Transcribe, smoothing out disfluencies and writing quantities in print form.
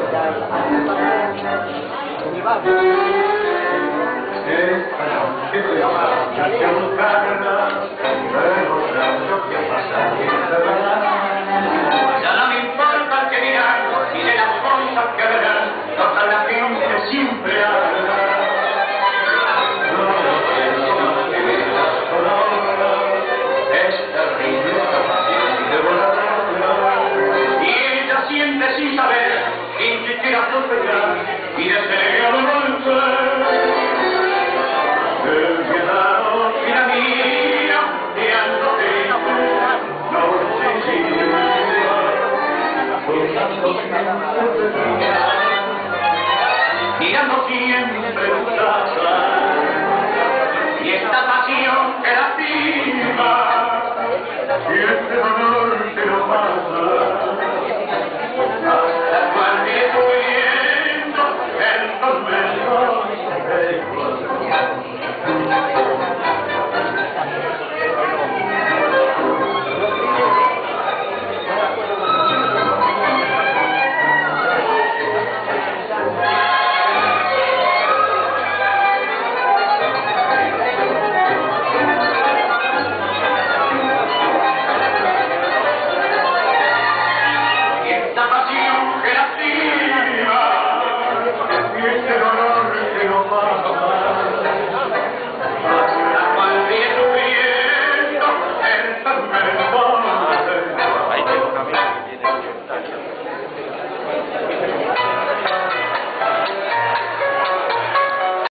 Ya no me importa el que dirán, ni de las cosas que verán, toda la gente siempre habla. Es terrible esta pasión de volar, y ella siente sin saber, sin siquiera sospechar, y desea no volver. El cuidado y la mía, guiándote, no sé si mirando siempre un casa, y esta pasión que lastima, y este dolor que no pasa, hasta cuando estoy viendo el tormento.